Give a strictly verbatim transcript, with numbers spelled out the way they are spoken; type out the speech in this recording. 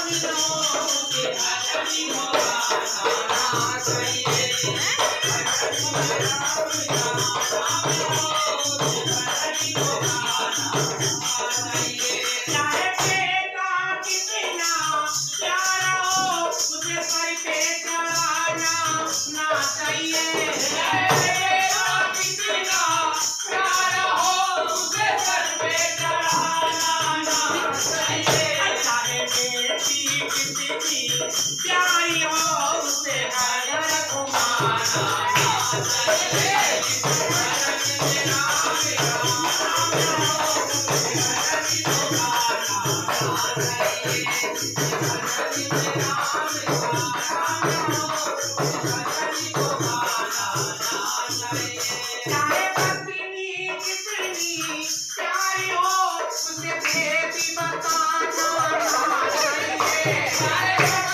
प्यारी हो उसे अगर चाहे पत्नी कितनी प्यारी हो उसे बेबी बताना चाहिए।